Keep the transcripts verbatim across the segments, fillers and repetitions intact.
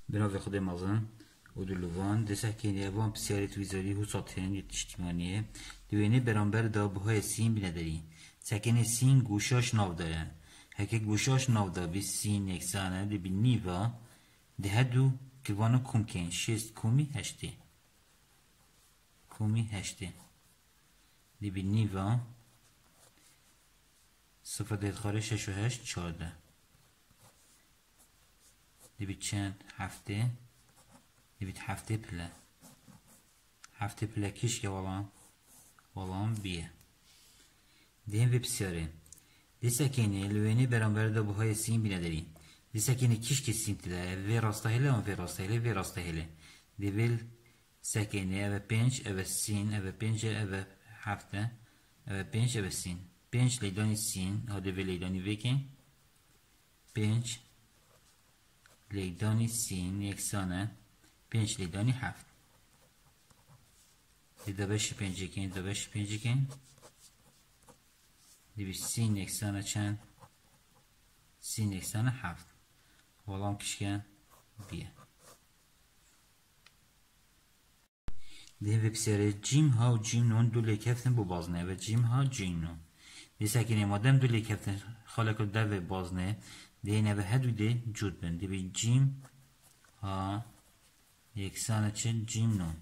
بناف خود مازن و دلوان دسته که نیوان بسیاری تویزاری و ساطرین اجتماعیه دوینه برانبر دا بهای سین بنداری سکنه سین گوشاش ناو داره هکه گوشاش ناو دا بی سین یکسانه دی بی نیوا ده هدو کوانا کم کن شست کمی هشته کمی هشته دی بی نیوا صفر ده خاره شش و هشت چارده دی بی چند هفته دی بی هفته پله هفته پله کش که والان والان بیه دیم و بسیاره دیسه کنی لوینه برانبر دا بهای سین بینه داری دیسه کنی کش که سین تله وی راسته هله و وی راسته هله وی راسته هله دیویل سکنی او پنج او سین او پنج او هفته او پنج او سین پنج لیدانی سین ها دیوی لیدانی ویکن پنج لیدانی سین یکسانه پنج لیدانی هفت دیده بشی پنجی کن دیده بشی پنجی کن دیوی سین یکسانه چند سین یکسانه هفت والام کشکن بیه دیوی بسیاره جیم ها و جیم نون دو لیکفتن بو بازنه و جیم ها جیم نون دیسه کنی مادم دو لیکفتن خالکو دو بازنه دینه و هدو ده جود بند دیوی جیم ها یکسانه چند جیم نون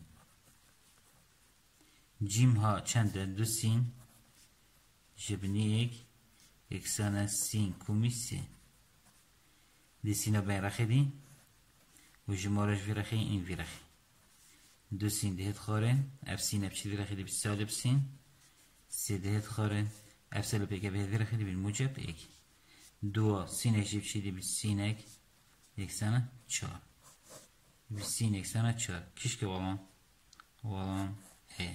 جیم ها چنده دو سین جبنی یک یکسانه سین کمی سی دی سینا بین رخی دی و جمارش وی رخی این وی رخی دو سین دهت خارن اف سین اف چی وی رخی دی بی سالب سین سی دهت خارن اف سالب یک به وی رخی دی بی موجب یک دو سین اک چی دی بی سین اک یکسانه چار بی سین یکسانه چار کش که والان والان ای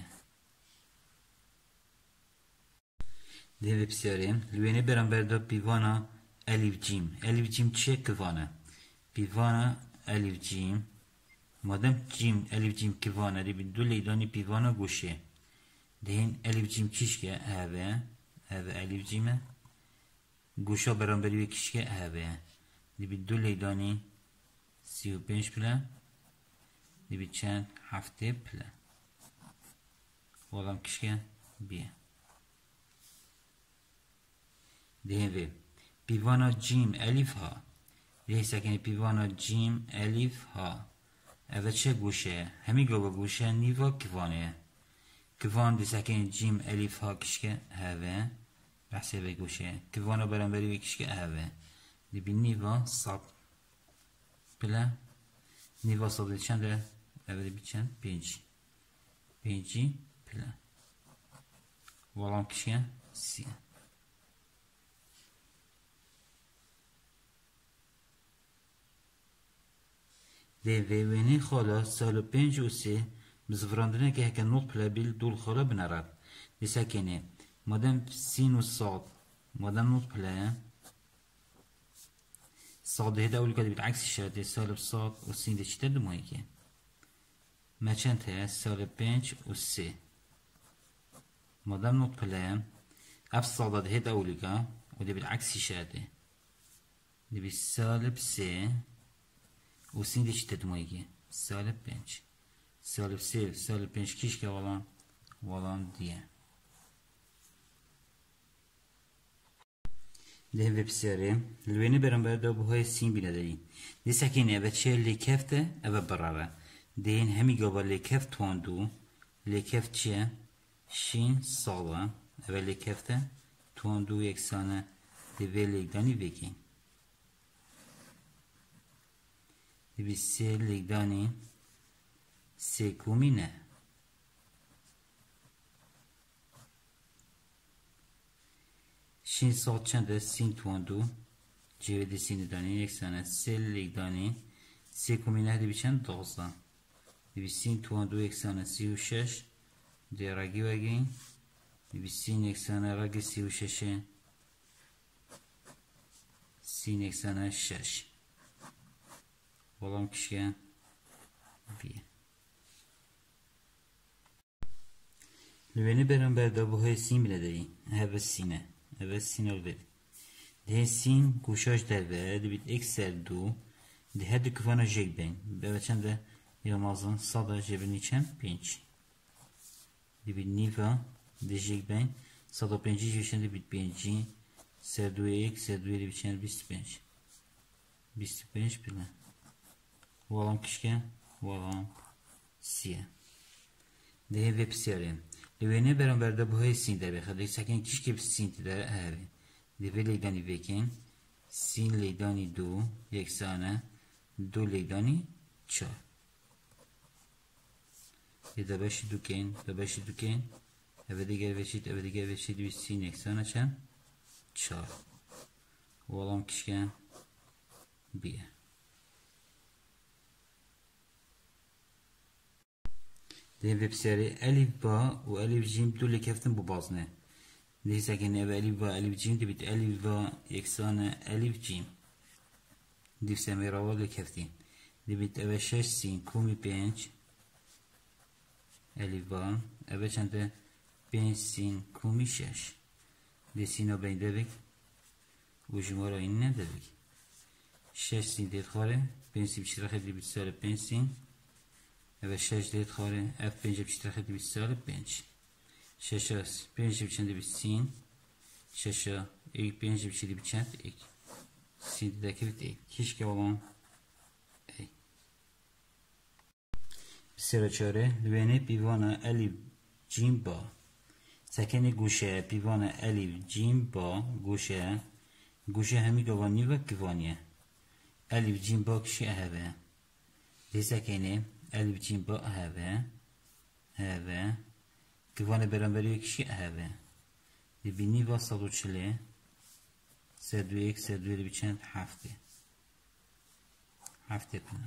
دیوی بسیاریم لوینه برانبر دا پیوانا الیف جیم الیف جیم چیه کوانا پیوانا الیف جیم مادم جیم الیف جیم کوانا دی بی دو لیدانی پیوانا گوشه دهین الیف جیم کش که هاوه هاوه الیف جیمه گوشا برانبری وی کش که هاوه دی بی دو لیدانی سی و پنج پله دی بی چند هفته پله والام کش که بیه دیوی پیوانا جیم الیف ها دیه سکنی پیوانا جیم الیف ها اوه چه گوشه همی گوه گوشه نیوا کوانه کوان دی سکنی جیم الیف ها کشکه هاوه بحثه به گوشه کوانا برانبری به کشکه هاوه دی بی نیوا صد بله نیوا صد دی چنده اوه دی بی چند پینجی پینجی بله والام کشکه سیه دیوینی خاله سال پنج و سه مزفراندنه که هکه نوت پلا بیل دول خاله بنرد دیسه کنه مادم سین و صاد مادم نوت پلا صاد هده اولی که بیت عکسی شده سال صاد و سین ده چیده دمایی که ما چند ته سال پنج و سه مادم نوت پلا اف صاد هده اولی که و ده بیت عکسی شده ده بیت سال سه و سین دیشی تدمایگی سالب پنج سالب سه سالب پنج کیش که والان والان دیه ده ویب سیاره لوینه برانبر دا بوهای سین بینه داری دی سکینه اوه چه لیکفته اوه براره ده این همی گابا لیکفت تواندو لیکفت چه شین ساله اوه لیکفته تواندو یکسانه ده وی لیکدانی بگی دیوی سه لیکدانی سه کومی نه شین سال چنده سین تواندو جیوه دی سین دانی یکسانه سه لیکدانی سه کومی نه دیوی چند دوزده دیوی سین تواندو یکسانه سی و شش دی رگی وگی دیوی سین یکسانه رگی سی و ششه سین یکسانه شش والام کشیه بیه لوینه برانبر دا بوهای سین بینه داری هفه سینه هفه سینه رو بید ده سین گوشاش در بره ده بید اکسر دو دی هر دو کیوان جیک بین به چنده یلمازن صد جبنی چند پنج دی بید نیفا دی جیک بین صد و پنجی جوشن دی بید پنجی سر دو یک سر دو دی بید چند بیست پنج بیست پنج بله والام کشکه والام سیه ده وeb سیاریم لونه برانبر ده بهای سین ده بخواد سکن کشکه بس سین ده هری ده لیدانی وکن سین لیدانی دو یکسانه دو لیدانی چهار یه ده باشی دوکن ده باشی دوکن اوه دیگر وشید اوه دیگر وشید وی سین یکسانه چند چهار والام کشکه بیه ده وeb سری الف با و الف جیم دو لکفتن bu bazne. Neyse ki ne elif va elif cim de bit elif va yeksane elif cim. Difse merava lekeftin. De bit eve şeş sin kumi penç elif va eve çende penç sin kumi şeş. De sino ben devik ujmara inne devik. şeş sin det khare penç sin biştiraxe de bit sale penç sin eve şeş det khare f penç biştiraxe de bit sale penç. شش پنج بچنده بی سین شش یک پنج بچیدی بچند یک سین دکیت یک کیش که olan ای بسیار چاره لونه پیوانه الف جیم با سکن گوشه پیوانه الف جیم با گوشه گوشه همی گوانی و گوانیه الف جیم با کشی اهوه دی سکنه الف جیم با اهوه اهوه Kıvanı beraber kişi ahve. Dibini vasılı çile. Sedüyek sedüyeli biçen hafte. Hafte pına.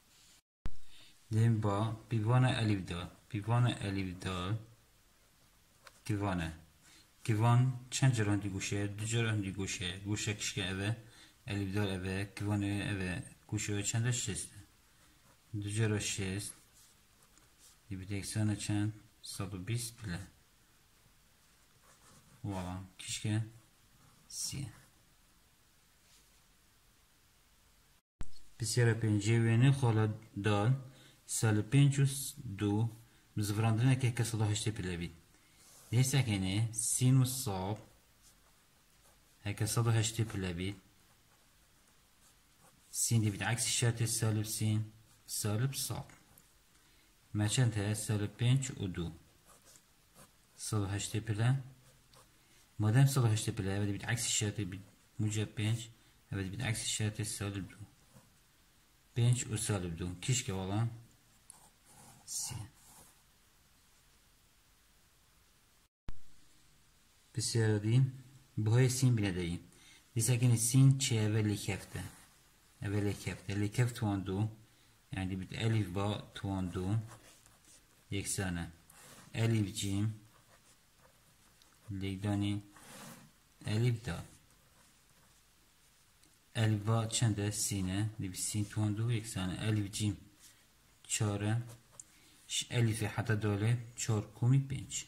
Dem ba pivana elif dal. Pivana elif dal. Kıvanı. Kıvan çend ceran di guşe, dü ceran di guşe. Guşe kişi eve. Elif dal eve. Kıvanı eve. Guşe çende şest. Dü ceran şest. Dibi deksana çend. صد و بیست بله والا کشکه سیه بسیار پنجه خاله دال سال پنج و دو مزفراندنه که که صد و هشته پله بید دیسته که نه سین و صاب هکه صد و هشته پله بید سین دی بید عکس شرط سالب سین سالب صاب ما چند هست سال پنج و دو سال هشت پله مادام سال هشت پله اول بید عکس شرط بید موجب پنج اول بید عکس شرط سال دو پنج و سال دو کیش که والا سی بسیار دیم بهای سین بینه داریم دیسه کنی سین چه اول لیکفته اول لیکفته لیکفت توان دو yani bir elif ba tuandu yeksane elif cim leydani elif da elif ba çende sine bir sin tuandu yeksane elif cim çare elifi hatta dole çor kumi pinç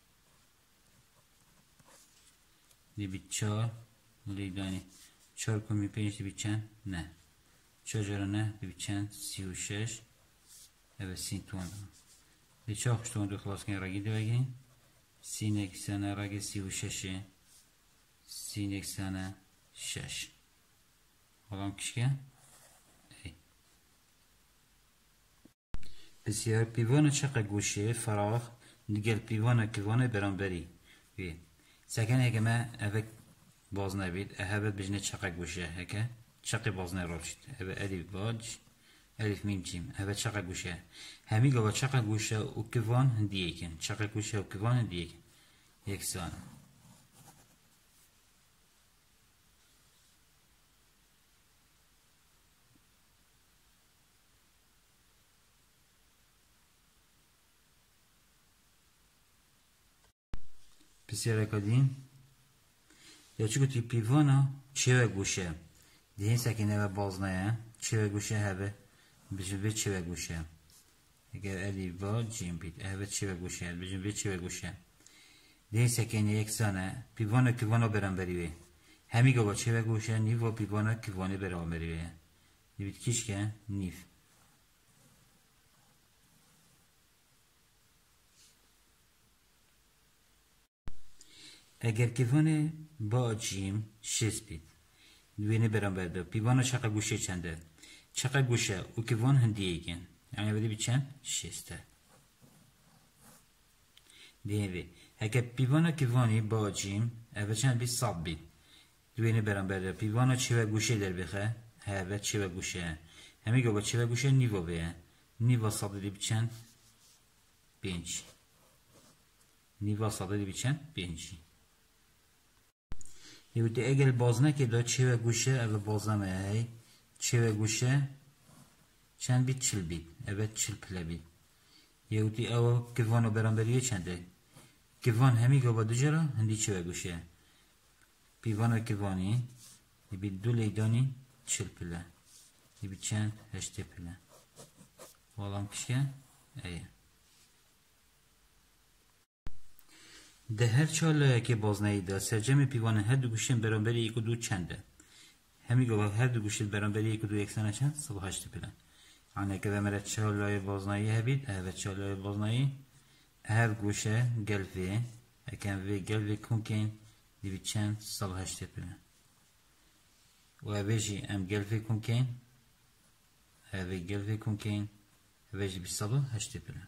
bir çar leydani çor kumi pinç bir çen ne چجوری به چند سی و شش و سین توانده دی چه خوش توانده خلاص کنی رگی دو بگیریم سین اکسانه رگی سی و ششه سین اکسانه شش حالا کشکه ای بسیار پیوان چقه گوشه فراغ دیگر پیوان کیوانه برانبری وی سکن اگه ما اوه باز نبید اوه بجنه چقه گوشه هکه چقه باز نراشت. اوه الف باج الف میم جیم. اوه چقه گوشه. همی گاوا چقه گوشه و کیوان هندیه کن. چقه گوشه و کیوان هندیه کن. یکسان. بسیار کدیم. یا چی گویی پیوانا چه گوشه. دیگه سکنه و باز نه چه گوشه هبه بجنبه چه گوشه اگر الی با جیم بید هبه چه گوشه بجنبه چه گوشه دیگه سکنه یکسانه پیوانا کیوانا برام بریوه همی گوا چه گوشه نیوا پیوانا کیوانه برام بریوه دبید کشکه نیف. اگر کیوان با جیم شش بید دوینه برانبر ده پیوان چقدر گوشه چنده چقدر گوشه و کیوان هندی ایگن یعنی بده بی چند شسته دیوی اگر پیوان کیوانی با جیم اول چند بی صاب بید دوینه برانبر ده پیوان چه گوشه در بخه هوا چه گوشه همی گو با چه گوشه نیو بیه نیو صاب دی بی چند پنج نیو صاب دی بی چند پنجی یوتی اگر بازنه که دا چه و گوشه اول بازنه هی چه و گوشه چند بید چل بید اول چل پله بید یوتی او کیوانو برانبریه چنده کیوان همی گو با دو جرا هندی چه و گوشه پیوانو کیوانی بید دو لیدانی چل پله بید چند هشته پله والام کشه ایه ده هر چاله که بازنه‌ای ده سرجم پیوان هر دو گوشن برانبری یک و دو چنده همی گوه هر دو گوشن برانبری یک و دو یکسانه چند صبح هشت پلن یعنی که بمره چاله بازنه‌ای هبید اوه چاله بازنه‌ای هر گوشه گلوی اکن وی گلوی کنکن دیوی چند صبح هشت پلن و اوه جی ام گلوی کنکن اوه گلوی کنکن اوه جی بی صبح هشت پلن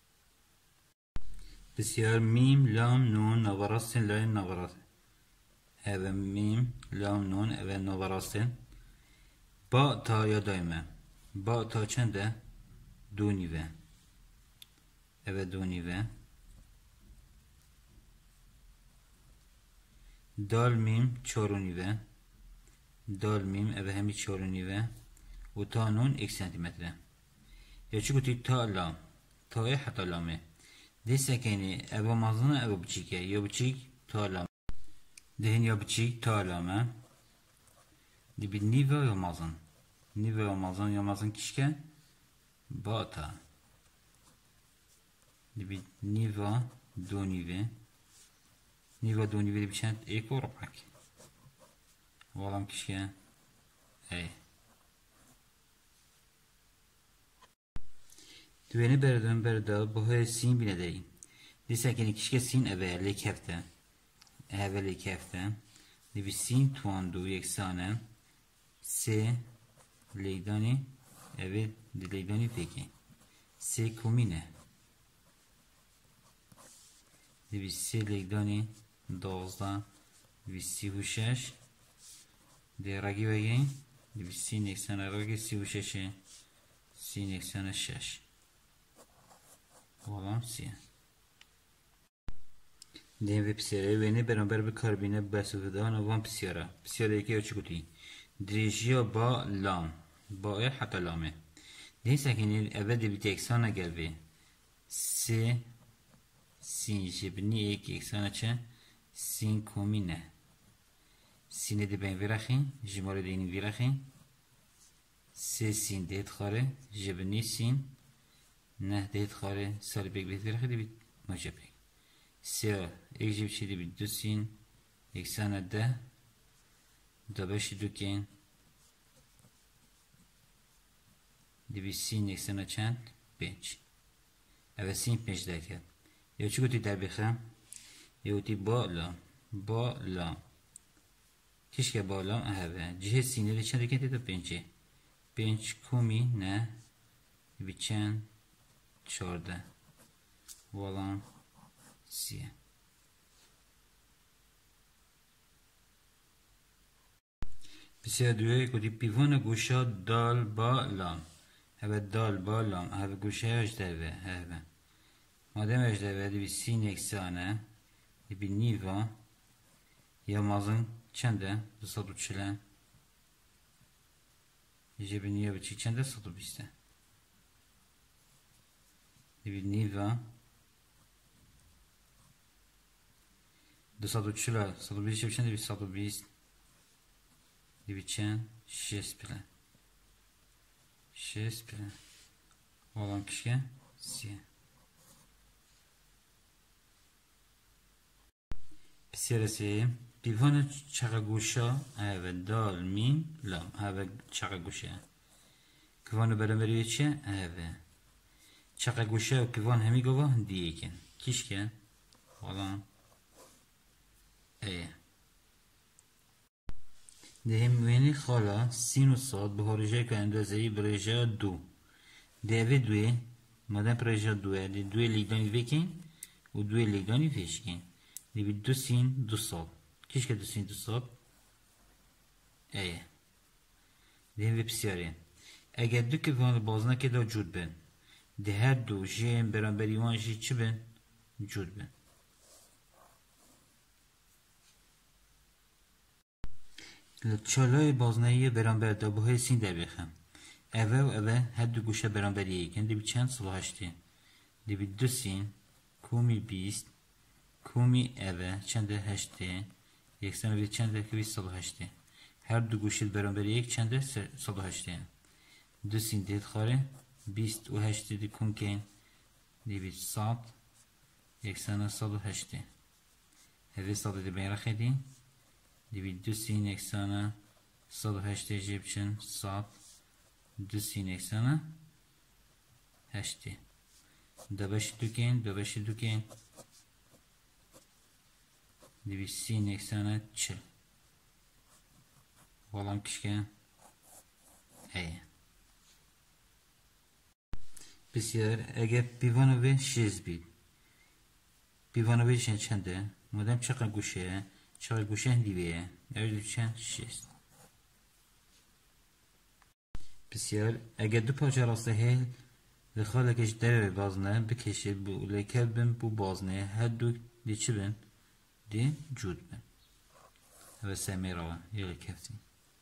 بسیار میم لام نون نوراستن لای نوراستن اوه میم لام نون اوه نوراستن با تا یا دایمه با تا چنده دو نیوه اوه دو نیوه دال میم چارو نیوه دال میم اوه همی چارو نیوه و تا نون ایک سانتیمتره یا چی گوتی تا لام تای حتی لامه دیسه کنی ابا مازنه ابا بچیکه یا بچیک تا علامه دهین یا بچیک تا علامه دی بی نیوه یا مازن نیوه یا مازن یا مازن کشکه با تا دی بی نیوه دو نیوه نیوه دو نیوه دی بی چند ایک و ربعک والام کشکه ای دوینه بردن بردا bu her sin bine değil. Dese ki kişke sin evvel kefte. Evvel kefte. Dibi sin tuandu yeksane. Se leydani evet leydani peki. Se komine. Dibi se leydani dozda dibi si huşeş. De ragi vegin. Dibi sin yeksane ragi si huşeşe. Sin yeksane şeş. Olan siyah. Diye psiyara ve ne beraber bir karbine basıfıdan avan psiyara. Psiyara iki açık uti. Dirişiya ba lam. Ba'ya hatta lame. Neyse ki evde bir teksana geldi. Se sin jibni ek eksana çe sin komine. Sine de ben virahin. Jimare de in virahin. Se sin de khare jibni sin نه دیت خاره سال بیگ بیت ولی خیلی بیت مجبور سه یک جیب چیدی بیت دو سین یک سانه ده دو باشی دو کن دی بیت سین یک سانه چند پنج اول سین پنج ده کرد یا چی گوتی در بخم یا گوتی با لام با لام کش که با لام اهبه جه سینه دی چند کنی دو پنجه پنج کمی نه دی بیت چند چارده والان سیه بسیار دویه کدی پیوان گوشا دال با لام هوا دال با لام هوا گوشه اجدوه هوا مادم اجدوه دی بی سین اکسانه دی بی نیوا یا مازن چنده دو سادو چلن جبی نیو بچی چنده سادو بیسته دیوید نیوا دویست و چهل صد و بیست چند دویست و بیست دیوید چند شش پله شش پله olan kişi siyah psiresi pivanı çağa guşa evet dal mim lam evet çağa guşa Kıvanı beraberiye çe? Evet. Çaka guşe و kıvan hemi gova diyekin. Kişke? Falan. Eye. Dehim veni xala sinusat bu horice که اندازه‌ای برژه دو. Deve دوی مادام برژه دوه دی دوی لیگدانی وکین و دوی لیگدانی وشکین. دی بی دو سین دو صاد. کیش که دو سین دو صاد؟ ایه. دهیم و بسیاری. اگر دو که وان بازنه که دا جود بین. ده هر دو جیم برانبری وان جی چی بین؟ جود بین. چالای بازنهی برانبر دا بوهای سین در بخم. اوه و اوه هر دو گوشه برانبریه کن. دی بی چند صلح هشتی؟ دی بی دو سین کومی بیست کومی اوه چند هشتی؟ یکسان بی چند که بیست صلح هشتی؟ هر دو گوشه برانبریه یک چند صلح هشتی؟ دو سین دید خاره بیست و هشتی دی کن کن دی بی صد یکسان صلح هشتی هفه صد دی بین رخیدی دی بی دو سین یکسان صلح هشتی جیب چن صد دو سین یکسان هشتی دو بش دو کن دو بش دو کن دی بی سین یکسان چل والام کشکن ایه بسیار اگر پیوانوی شیز بید پیوانوی چند چنده مادام چقدر گوشه چقدر گوشه هندیویه اولی چند شیز بسیار اگر دو پاچه راسته هیل دخواله کش در بازنه بکشید بو لیکل بین بو بازنه هر دو دی چی بین دی جود بین و سمی را یلی کفتی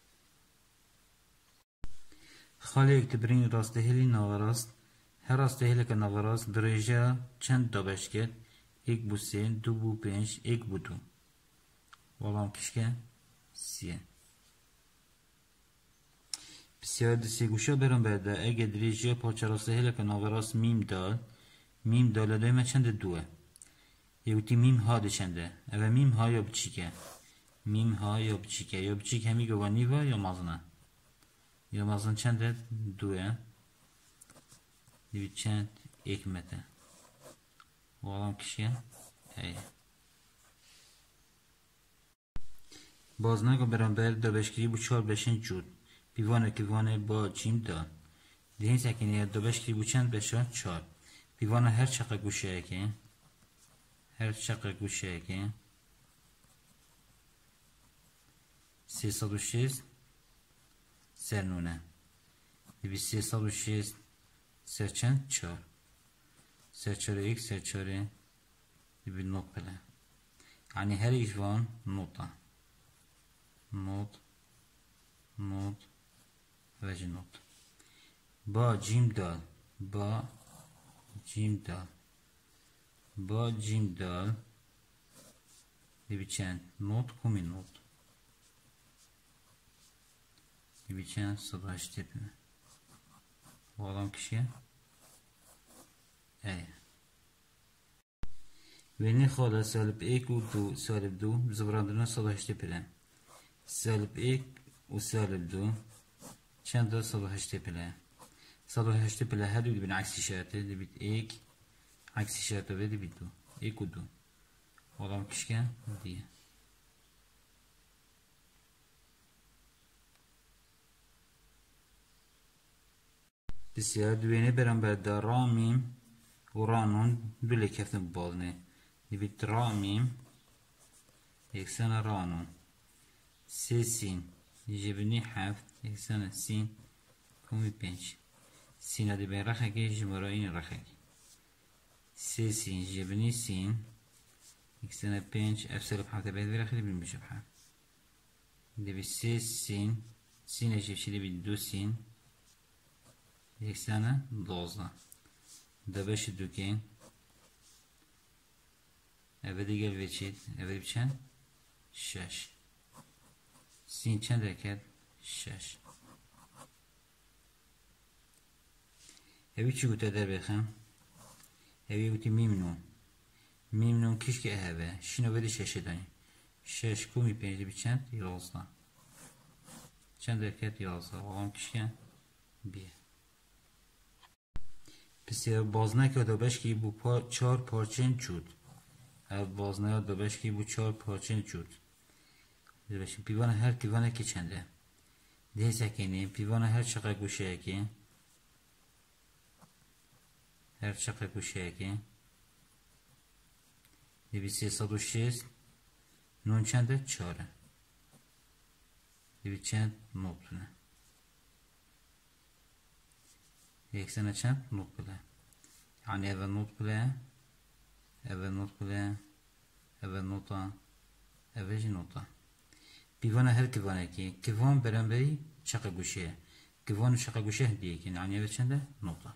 خاله اکتبرین راسته هیلی ناوراست هر راسته هیلی که ناوراست برژه چند دابش کرد ایک بو سین دو بو پنج ایک بو دو والام کشکه سیه بسیار دستی گوشه برام برده اگه دریجه پاچه راسته هیلی که ناوراست میم دال میم داله دویمه چند دوه یوتی میم ها ده چنده اوه میم ها یا بچیکه میم ها یا بچیکه یا بچیک همی گوانی و یا مازنه یا مازن چنده دوه دیوی چند ایک مته والام کشیه ایه بازنه که برام برده دو بشکری بو چار بشن جود پیوانه کیوانه با جیم دان دهین سکنیه دو بشکری بو چند بشه چار پیوانه هر چقه گوشه که هر چقه گوشه که سیصد و شیست سرنونه دیوی سیصد و شیست سرچند چار سرچاره ایک سرچاره دیوی نوت بله یعنی هر ایشوان نوتا نوت نوت وجه نوت با جیم دال با جیم دال با جیم دال دیوی چند نوت کمی نوت دیوی چند صدا هشتی بینه bu adam kişiye ey ve ne kadar salip ek u du salip du zıbrandırına salaştı pile salip ek u salip du çanda salaştı pile salaştı pile her bir bin aksi işareti de bit ek aksi işareti ve de bit du ek u du bu adam kişiye diye بسیار دوینه برام بر در رامیم و رانون دوله کفتن بازنه دیوید رامیم یکسان رانون سه سین جبنی هفت یکسان سین کمی پنج سین دی بین رخکی جمعه این رخکی سه سین جبنی سین یکسان پنج افسر بحثه باید برخی بین بشبه دیوید سه سین سین جبشی دیوید دو سین یکسانه دوازده دبش دوکین اولی گل وچید اولی بچند شش سین چند درکت شش اوی چی گوته در بخم اوی گوتی میمنون میمنون کش که اوه شینو بده ششه دانی شش کومی پنجی بچند یازده چند درکت یازده آقام کش که بیه بسیار بازنه که دابشکی بو پا چار پارچین چود هر بازنه دابشکی بو چار پارچین چود دابشکی پیوان هر پیوانه که چنده ده سکنی پیوان هر چقدر گوشه که هر چقدر گوشه که دیوی سیصد و شست نون چنده چاره دیوی چند نوتونه یکسانه چند نوت بله یعنی اول نوت بله اول نوت بله اول نوتا اول جی نوتا پیوانه هر کیوانه که کیوان برانبری چقدر گوشه کیوان چقدر گوشه دیگه که یعنی اول چنده نوتا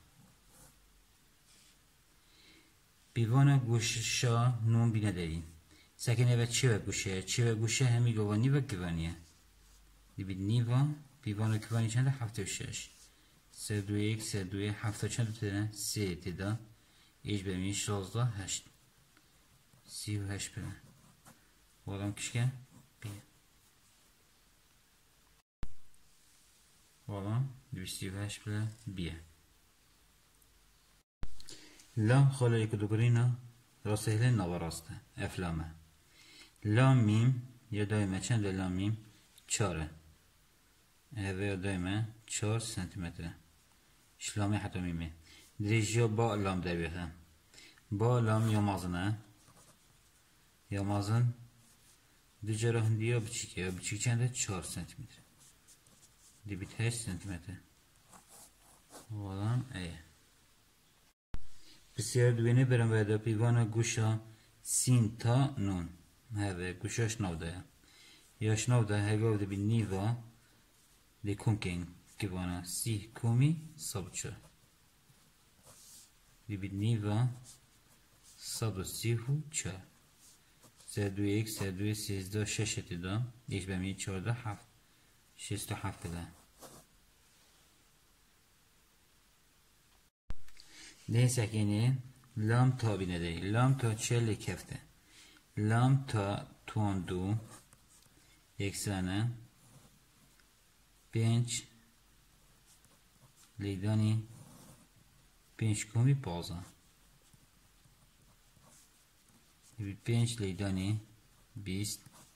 پیوانه گوششا نون بینه داریم سکنه و چه و گوشه چه و گوشه همی گوانی و کیوانیه دی بید نیوا پیوانه کیوانی چنده هفته و شش سه دو یک سه دو یک هفته چند تونه سه تیدا ایش بمی شازده هشت سی و هشت بره والام کشکه بیه والام دویستی و هشت بره بیه لام خاله یک دوگرینا راسته نوا راسته افلامه لام میم یا دایمه چند لام میم چاره اوه یا دایمه چار سنتیمتره شلامی حتی میمه دریجیا با لام در بیخه با لام یا مازنه یا مازن دو جرا هندی یا بچیکه یا بچیک چنده چار سنتیمتر دی بیت هشت سنتیمتر والام ایه بسیار دوینه برم باید پیوان گوشا سین تا نون هذا گوشاش نوده یاش نوده هگاو ده بی نیوا دی کمکین کیوانا سی کومی سابچه دی بی نیوا صد و سی و چه سه دو یک سه دو سیزده شش اتدا ایش بمی چارده هفت شست و هفت ده ده سکنه لام تا بینه ده لام تا چل کفته لام تا توان دو یکسانه پنج لیدانی پنج کومی پازه پنج لیدانی بیست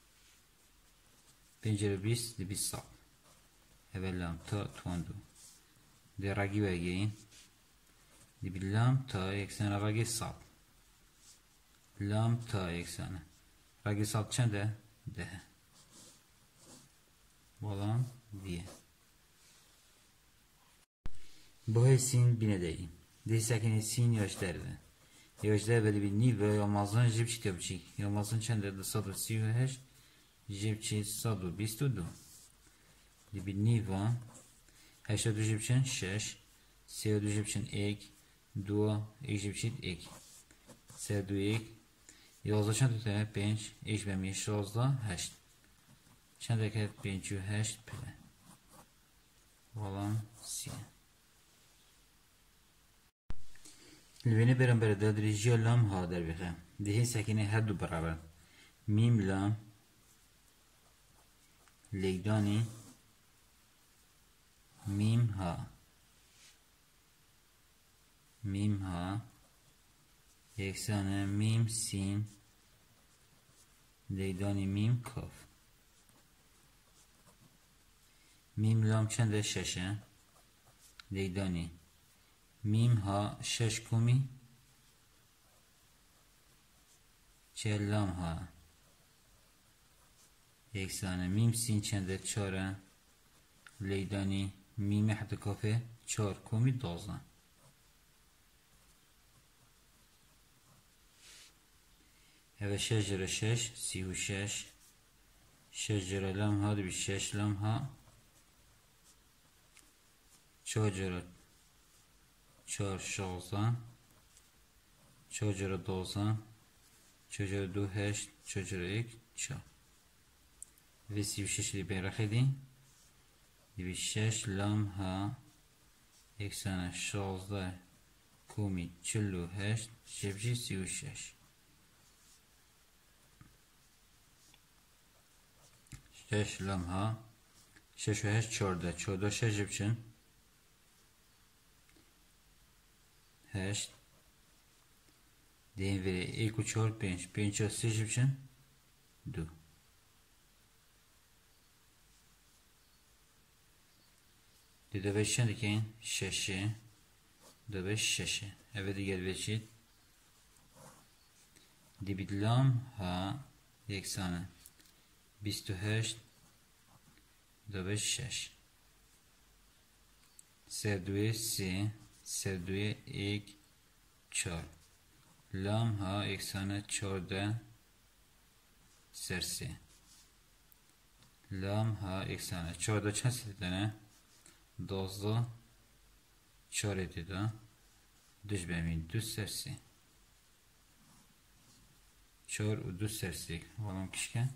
پنج رو بیست دی بیست سال اول لام تا توان دو ده رگی بگیرین دی بی لام تا یکسانه رگی سال لام تا یکسانه رگی سال چنده؟ ده بالام دیه باهای سین بینه داریم ده سکنه سین یاش درده یاش در بلی بی نیوه یا مازن جیب چی تبچیک یا مازن چنده ده صد و سی و هشت جیب چی صد و بیست و دو دی بی نیوه هشت دو جیب چن شش سی دو جیب چن ایک دو ایک جیب چید ایک سه دو یک یازده چند تونه پنج ایش بمی شازده هشت چند دکت پنج و هشت پله والام سیه لبینه برم برده دریجی لام ها در بخه دهی سکنه هر دو برابر میم لام لیگدانی میم ها میم ها یکسانه میم سین لیگدانی میم کاف میم لام چنده ششه لیگدانی میم ها شش کومی چه لام ها یکسانه میم سین چنده چاره لیگدانی میم حتی کافه چار کومی دوزن اوه شش جره شش سی و شش شش جره لام ها دو بی شش لام ها چهار جره چهار شازده چهار جره دوزن چهار جره دو هشت چهار جره یک چهار و سی و شش دی بین رخیدی دی بی شش لام ها یکسانه شازده کومی چل و هشت جبجی سی و شش شش لام ها شش و هشت چارده چارده شش جبچن هشت دین وری ایک و چهار پنج پنج و سه بچن دو دی دو beş چند که ششه دو beş ششه اوه دیگر بچید دی بید لام ها یکسانه بیست و هشت دو beş شش سردوی سی سردوی ایک چهار لام ها یکسانه چهارده سر سی لام ها یکسانه چهارده چند سیدنه دوازده چهار دیده düz ببین دو سر سی چهار و دو سر سی ولام کشکن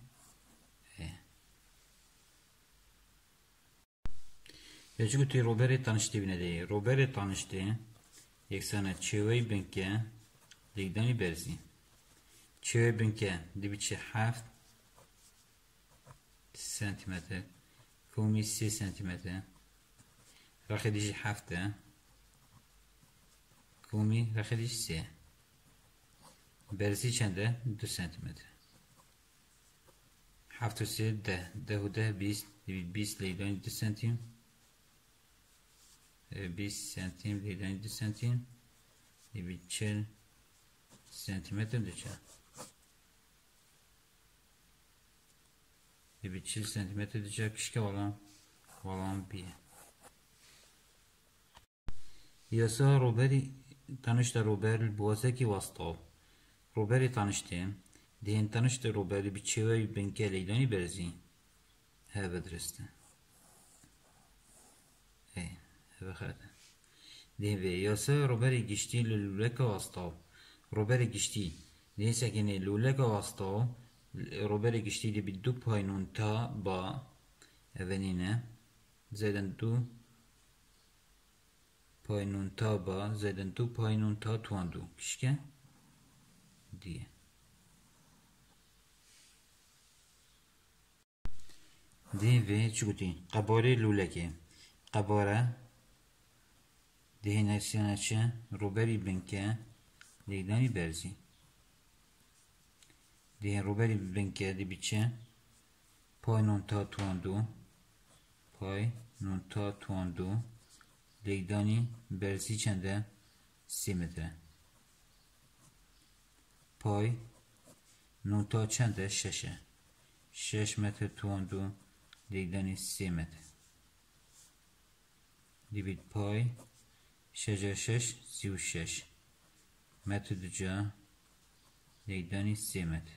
Yacık uti Robert tanıştı bine değil. Robert tanıştı. Yeksana çevey binke ligdani berzi. Çevey binke dibiçi haft santimetre. Kumi si santimetre. Rakhedici hafte. Kumi rakhedici si. Berzi çende دو santimetre. Haftu si de. Dehu de biz. Biz ligdani دو santimetre. بیست سانتیم دیدن دو سانتیم دیوی چل سانتیمتر دیچه دیوی چل سانتیمتر دیچه کشکه والام والام بیه یاسا روبری tanıştı روبری بوازکی واستاو روبری tanıştı دیهن tanıştı روبری bir çevre benke leylani berzi he bedreste hey بخاطر دیوی یاسا روبری گشتی لولکا واستاو روبری گشتی نیسه کنی لولکا واستاو روبری گشتی دی بی دو پاینون تا با اونینه زیدن دو پاینون تا با زیدن دو پاینون تا تواندو کشکه دیه دیوی چگوتی قباره لولکه قباره دهنسیانچه روبری بنکه لیدانی برزی دهن روبری بنکه دی بیچه پای نون تا تواندو پای نون تا تواندو لیدانی برزی چنده سی متره پای نون تا چنده ششه شش متر تواندو لیدانی سی متر دی بیت پای شجر شش سی و شش متر دوجا لیدانی سی متر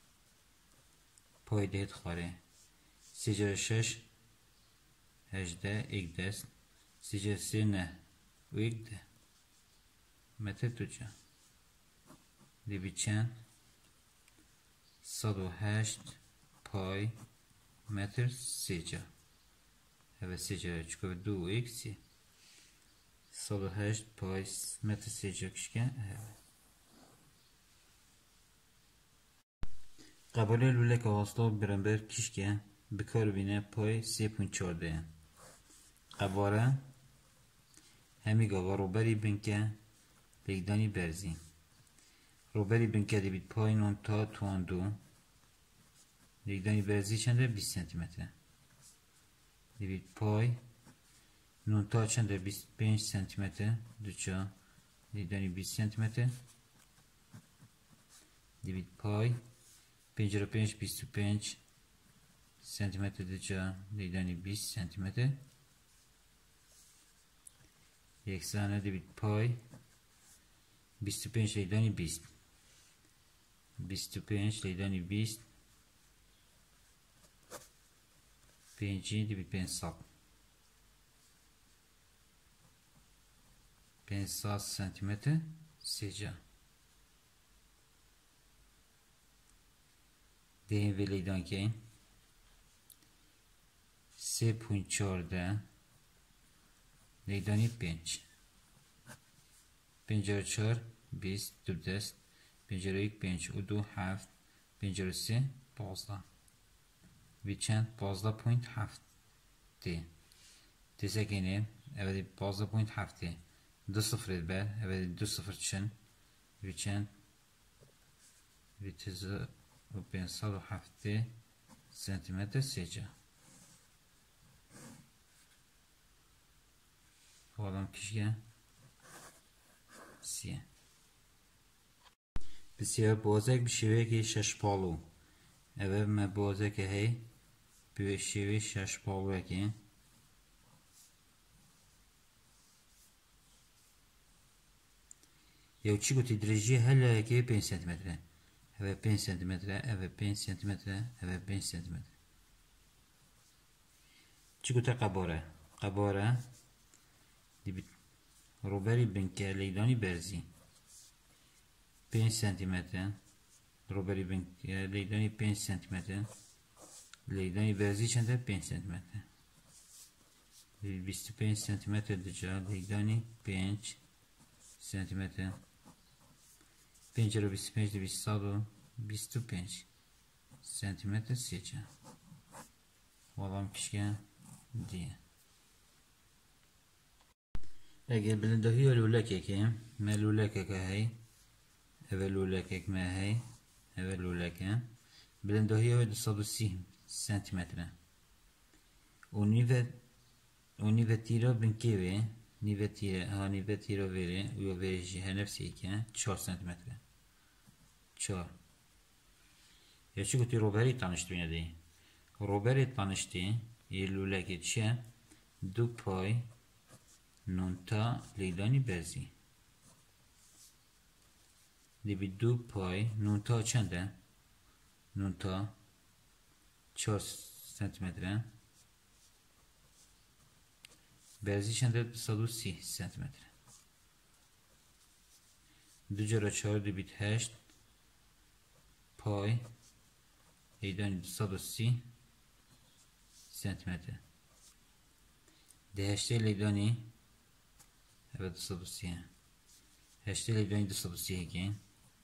پای دهت خاره سیجر شش هجده ایک دست سیجر سی نه و ایک ده متر دوجا دیبی چند صد و هشت پای متر سیجا هوا سیجا چکو دو و ایک سی صد و هشت پای متر سیجا کشکن قباله لولک آواستا برنبر کشکن بکار بینه پای سی پونت چارده قباره همی گاوا روبری بینکه لیگدانی برزی روبری بینکه دی بید پای نون تا توان دو لیگدانی برزی چنده بیست سانتیمتر دی بید پای نون تا چنده بیست و پنج سانتیمتر دوچا لیگدانی بیست سانتیمتر دی بید پای پنجاه و پنج بیست و پنج سانتیمتر دوچا لیگدانی بیست سانتیمتر یک سانه دی بید پای بیست و پنج لیگدانی بیست بیست و پنج لیگدانی بیست پنجی دی بید پنجصد پنجصد سانتیمتر سیجا دهین و لیگدان که سه پونت چارده لیگدانی پنج پنجاه و چهار بیست دو دست پنجاه و یک پنج و دو هفت پنجاه و سه پانزده وی چند پانزده پوینت هفت دی دیسه کنیم اولی پانزده پوینت هفت دی دو صفر بر اوه دو صفر چن دوی چند دوی تزه و پینصد و هفته سانتیمتر سیجا حالا کشگه سیه بسیار بازک بشیوه که شش پالو اوه ما بازک هی بشیوه شش پالو که یو چی گوتی درجه هلا که پنج سانتیمتره اوه پنج سانتیمتره اوه پنج سانتیمتره اوه پنج سانتیمتره چی گوته قباره قباره دی روبری بنکه لیدانی برزی پنج سانتیمتر روبری بنکه لیدانی پنج سانتیمتر لیدانی برزی چنده پنج سانتیمتر بیست و پنج سانتیمتر دجا لیدانی پنج سانتیمتر پنج رو بیست و پنج دو بیست و بیست و پنج سانتیمتر سیچه والام کشکه دیه اگر بلندهی لولکه که ما لولکه که هی اول لولکه که ما هی اول لولکه بلندهی های دوصد و سی سانتیمتره و نیوه و نیوه تیرا بنکیوه نیوه تیرا ها نیوه تیرا وره و یا وره جیه نفسی که چهار سانتیمتره چهار یا چی گوتی روبری تانشتی بینه دی روبری تانشتی یه لولکه چیه دو پای نونتا لیدانی برزی دیبی دو پای نونتا چنده نونتا چهار سانتیمتره برزی چنده صد و سی سانتیمتره دو جرا چهار دیبید هشت پای لیدانی صد و سی سانتیمتره ده هشته لیدانی اوه دوصد و سی هشته لیدانی دوصد و سی که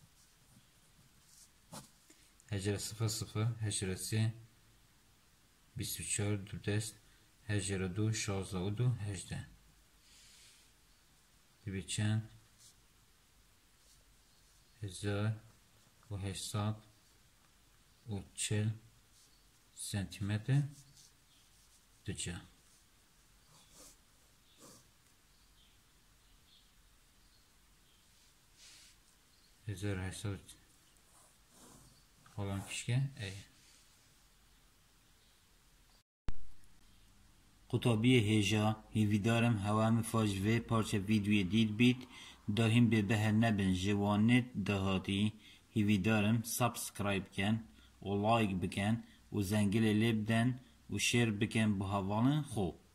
هجره صفر صفر هجره سه بیست و چهار دو دست هجره دو شازده و دو هجده دیبی چند هزار و هشتصد و چل سانتیمتر دوچه هزار و هشتصد حالا کشکه ای قطابی هجا هیویدارم هوام فاج و پارچه ویدیوی دید بیت داهیم به بهر نبن جوانت دهاتی هیویدارم سابسکرایب کن و لایک بکن و زنگل لب دن و شیر بکن به حوالن خوب